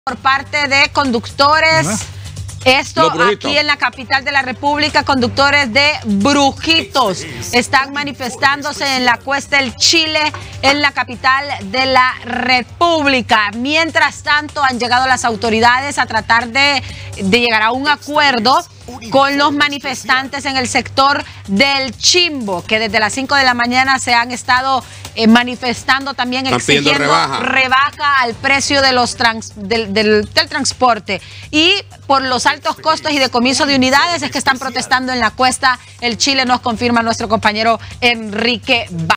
Por parte de conductores, esto aquí en la capital de la República, conductores de Brujitos están manifestándose en la Cuesta del Chile, en la capital de la República. Mientras tanto, han llegado las autoridades a tratar de llegar a un acuerdo con los manifestantes en el sector del Chimbo, que desde las 5 de la mañana se han estado manifestando, también exigiendo rebaja al precio de los del transporte. Y por los altos costos y decomiso de unidades es que están protestando en la Cuesta del Chile, nos confirma nuestro compañero Enrique.